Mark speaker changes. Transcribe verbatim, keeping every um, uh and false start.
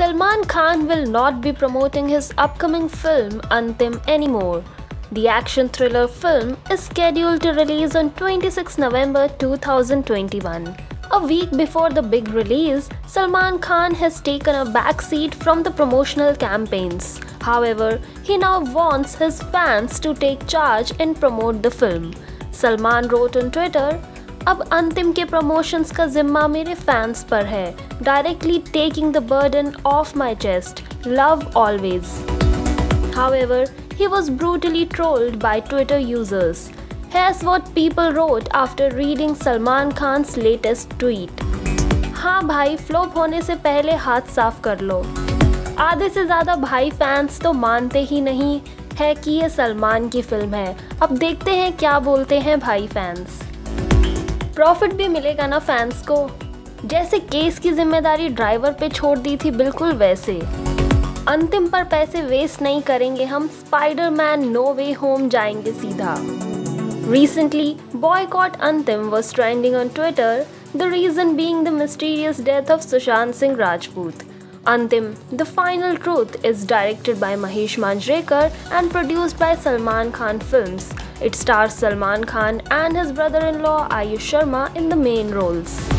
Speaker 1: Salman Khan will not be promoting his upcoming film Antim anymore. The action thriller film is scheduled to release on twenty-sixth November two thousand twenty-one. A week before the big release, Salman Khan has taken a backseat from the promotional campaigns. However, he now wants his fans to take charge and promote the film. Salman wrote on Twitter, अब अंतिम के promotions का जिम्मा मेरे fans पर है. Directly taking the burden off my chest. Love always. However, he was brutally trolled by Twitter users. Here's what people wrote after reading Salman Khan's latest tweet. हाँ भाई, फ्लॉप होने से पहले हाथ साफ कर लो. आधे से ज़्यादा भाई फैंस तो मानते ही नहीं है कि ये सलमान की फिल्म है. अब देखते हैं क्या बोलते हैं भाई फैंस. प्रॉफिट भी मिलेगा ना फैंस को. जैसे केस की जिम्मेदारी ड्राइवर पे छोड़ दी थी, बिल्कुल वैसे. अंतिम पर पैसे वेस्ट नहीं करेंगे हम. स्पाइडरमैन नो वे होम जाएंगे सीधा. Recently, boycott Antim was trending on Twitter, the reason being the mysterious death of Sushant Singh Rajput. Antim, The Final Truth is directed by Mahesh Manjrekar and produced by Salman Khan Films. It stars Salman Khan and his brother-in-law Aayush Sharma in the main roles.